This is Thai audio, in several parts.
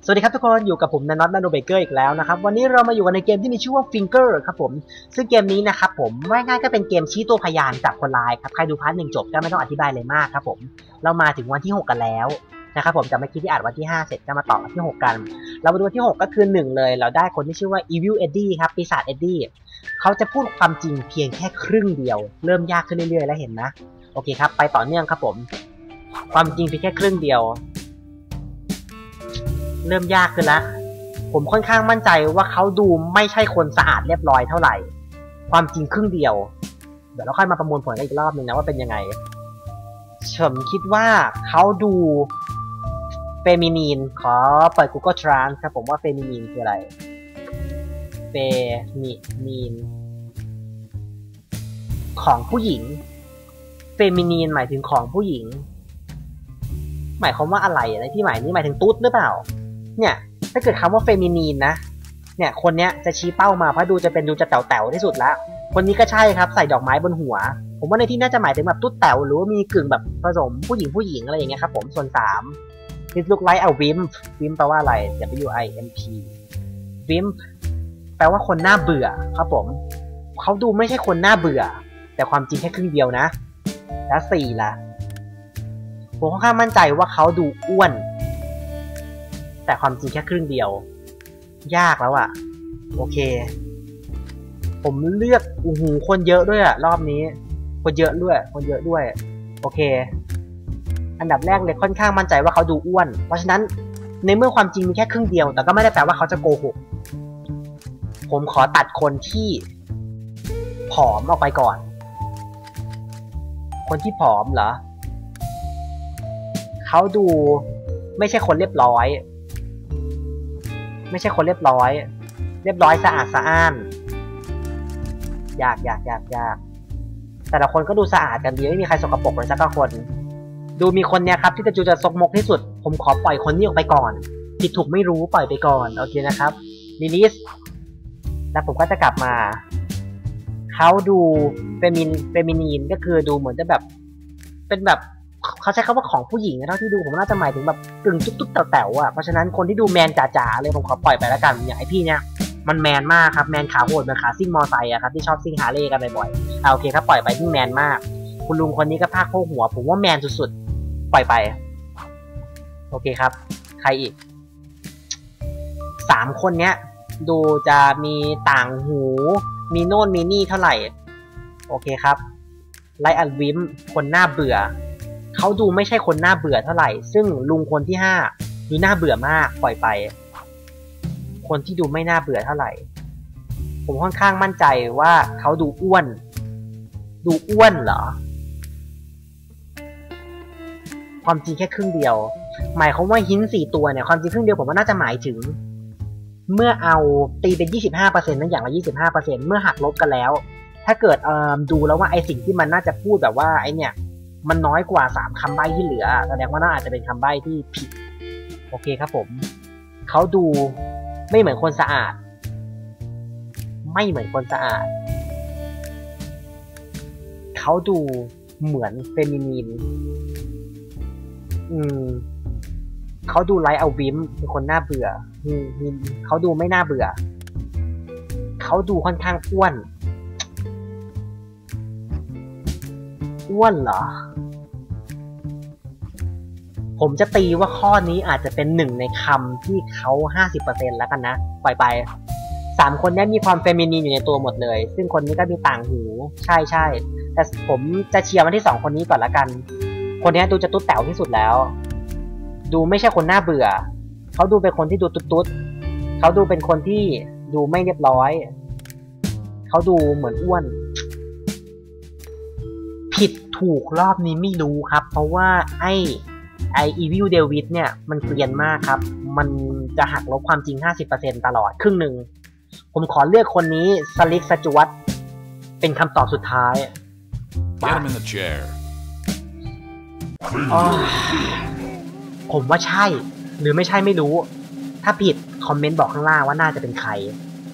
สวัสดีครับทุกคนอยู่กับผมนันน็อตนาโนเบเกอร์อีกแล้วนะครับวันนี้เรามาอยู่กันในเกมที่มีชื่อว่า Finger ครับผมซึ่งเกมนี้นะครับผมง่ายๆก็เป็นเกมชี้ตัวพยานจับคนร้ายครับใครดูพาร์ทหนึ่งจบก็ไม่ต้องอธิบายเลยมากครับผมเรามาถึงวันที่6กันแล้วนะครับผมจากเมื่อกี้ที่อ่านวันที่5เสร็จก็มาต่อวันที่6กันเรามาดูวันที่6ก็คือ1เลยเราได้คนที่ชื่อว่า Evil Eddie ครับปีศาจ Eddie เขาจะพูดความจริงเพียงแค่ครึ่งเดียวเริ่มยากขึ้นเรื่อยๆแล้วเห็นนะโอเคครับไปต่อเนื่องครับผมความจริงเพียงแค่ครึ่งเดียวเริ่มยากขึ้นแล้วผมค่อนข้างมั่นใจว่าเขาดูไม่ใช่คนสะอาดเรียบร้อยเท่าไหร่ความจริงครึ่งเดียวเดี๋ยวเราค่อยมาประมวลผลกันอีกรอบนึงนะว่าเป็นยังไงผมคิดว่าเขาดูเฟมินีนขอเปิด Google Trans ครับผมว่าเฟมินีนคืออะไรเฟมินีนของผู้หญิงเฟมินีนหมายถึงของผู้หญิงหมายความว่าอะไรที่หมายนี้หมายถึงตุ๊ดหรือเปล่าเนี่ยถ้าเกิดคำว่าเฟมินีนนะเนี่ยคนเนี้ยจะชี้เป้ามาเพราะดูจะแต๋วๆที่สุดแล้วคนนี้ก็ใช่ครับใส่ดอกไม้บนหัวผมว่าในที่น่าจะหมายถึงแบบตุ๊ดแต๋วหรือว่ามีกึ่งแบบผสมผู้หญิงอะไรอย่างเงี้ยครับผมส่วน3 It look like a wimp wimp แปลว่าอะไร W-I-M-P wimp แปลว่าคนน่าเบื่อครับผมเขาดูไม่ใช่คนน่าเบื่อแต่ความจริงแค่ครึ่งเดียวนะแล้ว4ล่ะผมค่อนข้างมั่นใจว่าเขาดูอ้วนแต่ความจริงแค่ครึ่งเดียวยากแล้วอะโอเคผมเลือกคนเยอะด้วยอะรอบนี้คนเยอะด้วยโอเคอันดับแรกเลยค่อนข้างมั่นใจว่าเขาดูอ้วนเพราะฉะนั้นในเมื่อความจริงมีแค่ครึ่งเดียวแต่ก็ไม่ได้แปลว่าเขาจะโกหกผมขอตัดคนที่ผอมออกไปก่อนคนที่ผอมเหรอเขาดูไม่ใช่คนเรียบร้อยสะอาดสะอ้านยากแต่ละคนก็ดูสะอาดกันดีไม่มีใครสกปรกเลยสักคนดูมีคนเนี้ยครับที่จะซกมกที่สุดผมขอปล่อยคนนี้ออกไปก่อนผิดถูกไม่รู้ปล่อยไปก่อนโอเคนะครับลิลิสแล้วผมก็จะกลับมาเขาดูเฟมินีนก็คือดูเหมือนจะแบบเป็นแบบเขาใช้คำว่าของผู้หญิงเท่าที่ดูผมน่าจะหมายถึงแบบกึ่งตุ๊ดๆแต๋วๆอ่ะเพราะฉะนั้นคนที่ดูแมนจ๋าๆเลยผมขอปล่อยไปแล้วกันอย่างไอพี่เนี่ยมันแมนมากครับแมนขาโหดเหมือนขาซิ่งมอไซค์อะครับที่ชอบซิ่งฮาร์เลย์กันบ่อยๆโอเคครับปล่อยไปที่แมนมากคุณลุงคนนี้ก็พากโพกหัวผมว่าแมนสุดๆปล่อยไปโอเคครับใครอีก3คนเนี้ยดูจะมีต่างหูมีโน่นมีนี่เท่าไหร่โอเคครับไลอัลวิมคนน่าเบื่อเขาดูไม่ใช่คนน่าเบื่อเท่าไหร่ซึ่งลุงคนที่5ดูน่าเบื่อมากปล่อยไปคนที่ดูไม่น่าเบื่อเท่าไหร่ผมค่อนข้างมั่นใจว่าเขาดูอ้วนเหรอความจริงแค่ครึ่งเดียวหมายความว่าหิน4ตัวเนี่ยความจริงครึ่งเดียวผมว่าน่าจะหมายถึงเมื่อเอาตีเป็น 25% นั่นอย่างละ 25% เมื่อหักลบกันแล้วถ้าเกิดดูแล้วว่าไอสิ่งที่มันน่าจะพูดแบบว่าไอเนี่ยมันน้อยกว่า3คำใบ้ที่เหลือแสดงว่าน่าจะเป็นคำใบ้ที่ผิดโอเคครับผมเขาดูไม่เหมือนคนสะอาดเขาดูเหมือนเฟมินีนเขาดูไลท์เอาวิมเป็นคนน่าเบื่อเขาดูไม่น่าเบื่อเขาดูค่อนข้างอ้วนเหรอผมจะตีว่าข้อนี้อาจจะเป็น1ในคำที่เขา 50% แล้วกันนะปล่อยไป3คนนี้มีความเฟมินีนอยู่ในตัวหมดเลยซึ่งคนนี้ก็มีต่างหูใช่แต่ผมจะเชียร์มาที่2คนนี้ก่อนละกันคนนี้ดูจะตุ๊ดแต๋วที่สุดแล้วดูไม่ใช่คนน่าเบื่อเขาดูเป็นคนที่ดูตุ๊ดเขาดูเป็นคนที่ดูไม่เรียบร้อยเขาดูเหมือนอ้วนผิดถูกรอบนี้ไม่รู้ครับเพราะว่าไอEvil David เนี่ยมันเกลียนมากครับมันจะหักลบความจริง 50% ตลอดครึ่งหนึ่งผมขอเลือกคนนี้สลิกสจวตเป็นคำตอบสุดท้ายผมว่าใช่หรือไม่ใช่ไม่รู้ถ้าผิดคอมเมนต์บอกข้างล่างว่าน่าจะเป็นใคร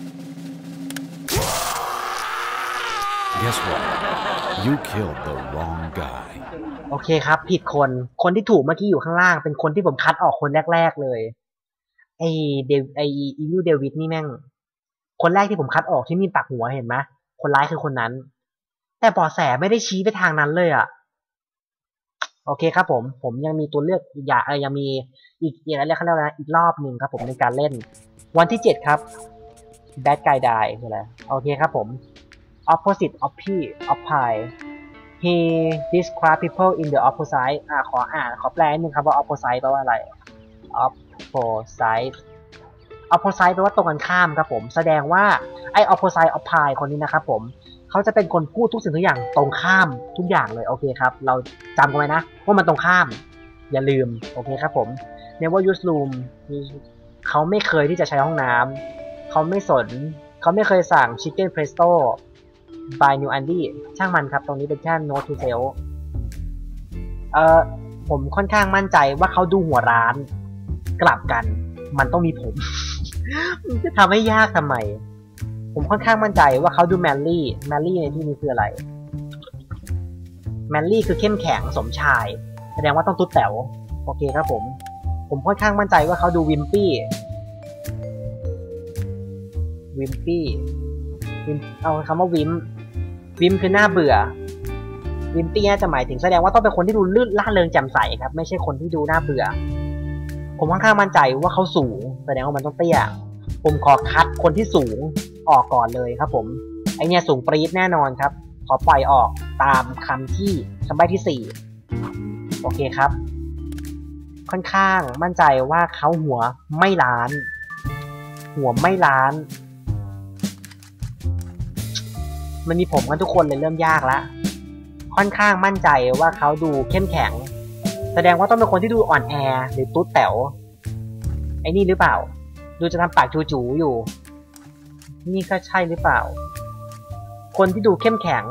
Guess what? You killed the wrong guy. โอเคครับผิดคนที่ถูกเมื่อกี้อยู่ข้างล่างเป็นคนที่ผมคัดออกคนแรกๆเลยไออีวิลเดวิดนี่แม่งคนแรกที่ผมคัดออกที่มีปักหัวเห็นไหมคนร้ายคือคนนั้นแต่เบาะแสไม่ได้ชี้ไปทางนั้นเลยอ่ะโอเคครับผมยังมีตัวเลือกยังมีอีกอะไรเขาเรียกว่าอีกรอบหนึ่งครับผมในการเล่นวันที่7ครับ Bad Guy Die คืออะไรโอเคครับผม Opposite of pie he describe people in the opposite ขอแปลนิดนึงครับว่า opposite แปลว่าอะไร opposite แปลว่าตรงกันข้ามครับผมแสดงว่าไอ้ opposite of pie คนนี้นะครับผมเขาจะเป็นคนพูดทุกสิ่งทุกอย่างตรงข้ามทุกอย่างเลยโอเคครับเราจำกันไว้นะว่ามันตรงข้ามอย่าลืมโอเคครับผม Never use room เขาไม่เคยที่จะใช้ห้องน้ำเขาไม่สนเขาไม่เคยสั่ง Chicken Presto by New Andy ช่างมันครับตรงนี้เป็นแค่ note to self ผมค่อนข้างมั่นใจว่าเขาดูหัวร้านกลับกันมันต้องมีผม จะทำให้ยากทำไมผมค่อนข้างมั่นใจว่าเขาดูแมนลี่ในที่นี้คืออะไรแมนลี่คือเข้มแข็งสมชายแสดงว่าต้องตุ๊ดแต๋วโอเคครับผมค่อนข้างมั่นใจว่าเขาดูวิมปี้เอาคำว่าวิมคือหน้าเบื่อวิมปี้น่าจะหมายถึงแสดงว่าต้องเป็นคนที่ดูลื่นล่าเริงแจ่มใสครับไม่ใช่คนที่ดูน่าเบื่อผมค่อนข้างมั่นใจว่าเขาสูงแสดงว่ามันต้องเตี้ยผมขอคัดคนที่สูงออกก่อนเลยครับผมไอเนี่ยสูงปรี๊ดแน่นอนครับขอปล่อยออกตามคำใบ้ที่4โอเคครับค่อนข้างมั่นใจว่าเขาหัวไม่ล้านมันมีผมกันทุกคนเลยเริ่มยากแล้วค่อนข้างมั่นใจว่าเขาดูเข้มแข็งแสดงว่าต้องเป็นคนที่ดูอ่อนแอหรือตุ๊ดแต๋วไอ้นี่หรือเปล่าดูจะทำปากจู๋ๆอยู่นี่ก็ใช่หรือเปล่าคนที่ดูเข้มแข็ง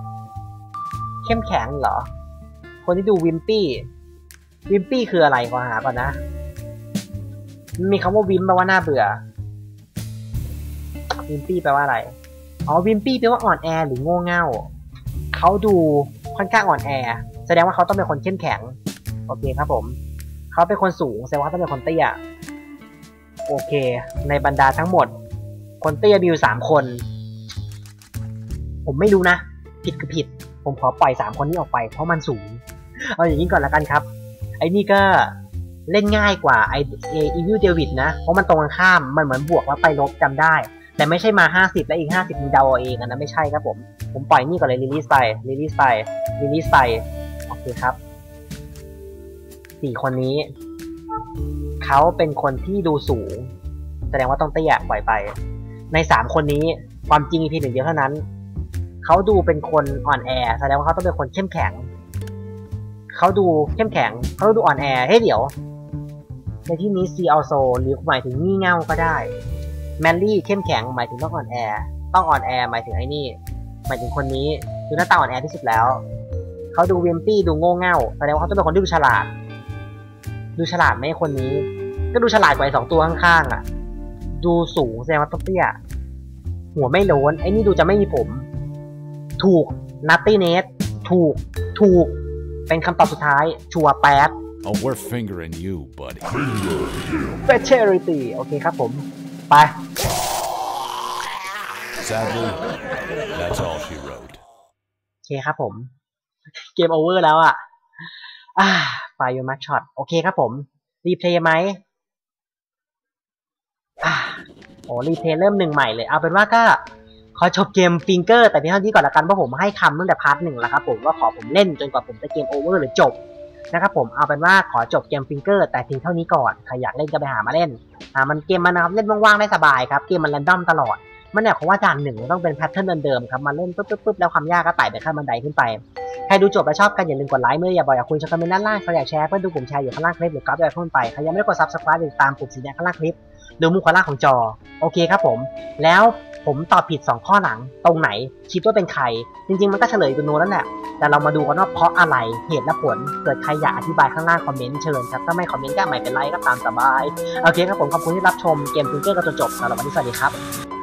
เหรอคนที่ดูวิมปี้คืออะไรขอหาก่อนนะมีคำว่าวิมแปลว่าน่าเบื่อวิมปี้แปลว่าอะไรอ๋อวิมปี้แปลว่าอ่อนแอหรือโง่เง่าเขาดูค่อนข้างอ่อนแอแสดงว่าเขาต้องเป็นคนเข้มแข็งโอเคครับผมเขาเป็นคนสูงแสดงว่าต้องเป็นคนเตี้ยโอเคในบรรดาทั้งหมดคนเตี้ยมีอยู่3คนผมไม่รู้นะผิดคือผิดผมขอปล่อย3คนนี้ออกไปเพราะมันสูงเอาอย่างนี้ก่อนละกันครับไอ้นี่ก็เล่นง่ายกว่าไอ้Evil Davidนะเพราะมันตรงกันข้ามมันเหมือนบวกแล้วไปลบจำได้แต่ไม่ใช่มา50และอีก50มีเดาเอาเองนะไม่ใช่ครับผมปล่อยนี่ก่อนเลยรีลีสไปโอเคครับ4คนนี้เขาเป็นคนที่ดูสูงแสดงว่าต้องเตี้ยปล่อยไปใน3คนนี้ความจริงเพียงหนึ่งเดียวเท่านั้นเขาดูเป็นคนอ่อนแอแสดงว่าเขาต้องเป็นคนเข้มแข็งเขาดูอ่อนแอเฮ้ยเดี๋ยวในที่นี้ see also หรือหมายถึงงี่เง่าก็ได้แมนลี่เข้มแข็งหมายถึงต้องอ่อนแอหมายถึงไอ้นี่หมายถึงคนนี้ดูหน้าตาอ่อนแอที่สุดแล้วเขาดูวิมปี้ดูโง่เง่าแสดงว่าเขาต้องเป็นคนที่ดูฉลาดไหมคนนี้ก็ดูฉลาดกว่าไอ้2ตัวข้างๆอ่ะดูสูงแสดงว่าต้องเตี้ยหัวไม่โล้นไอ้นี่ดูจะไม่มีผมถูกนัตตี้เนสถูกเป็นคำตอบสุดท้ายชัวร์แป๊ด Oh, we're fingering you, buddy. Fatality โอเคครับผมไป Sadly, that's all she wrote. โอเคครับผมเกมโอเวอร์แล้วอ่ะไฟยูมัชช็อตโอเคครับผมรีเพลย์ไหมรีเพลย์เริ่ม1ใหม่เลยเอาเป็นว่าก็ขอจบเกมฟิงเกอร์แต่เพียงเท่านี้ก่อนละกันเพราะผมให้คำตั้งแต่พาร์ท1แล้วครับผมว่าขอผมเล่นจนกว่าผมจะเกมโอเวอร์หรือจบนะครับผมเอาเป็นว่าขอจบเกมฟิงเกอร์แต่เพียงเท่านี้ก่อนใครอยากเล่นก็ไปหามาเล่นมันเกมมันนะครับเล่นว่างๆได้สบายครับเกมมันแรนดอมตลอดมันเนี่ยเพราะว่าด่าน1ต้องเป็นแพทเทิร์นเดิมๆครับมาเล่นปึ๊บแล้วความยากก็ไต่ไปขั้นบันไดขึ้นไปใครดูจบแล้วชอบกันอย่าลืมกดไลค์เมื่ออย่าบอกอย่าคุยช่องคอมเมนต์ด้านล่างใครอยากแชร์เพื่อนดูกลุ่มแชร์อยู่ข้างล่างคลิปหรือกราฟอะไรขึ้นไปใครยังไม่ได้กด Subscribe หรือตามปุ่มสีแดงข้างล่างคลิปหรือมุมขวาล่างของจอโอเคครับผมแล้วผมตอบผิด2ข้อหลังตรงไหนคิดว่าเป็นใครจริงๆมันก็เฉลยตัวโน้นแล้วแหละแต่เรามาดูกันว่าเพราะอะไรเหตุและผลเกิดใครอยากอธิบายข้างล่างคอมเมนต์เชิญครับถ้าไม่คอมเมนต์ก็ไม่เป็นไรก็ตามสบายโอเคครับผมขอบคุณที่รับชมเกมฟิงเกอร์กันจนจบสำหรับวันนี้สวัสดีครับ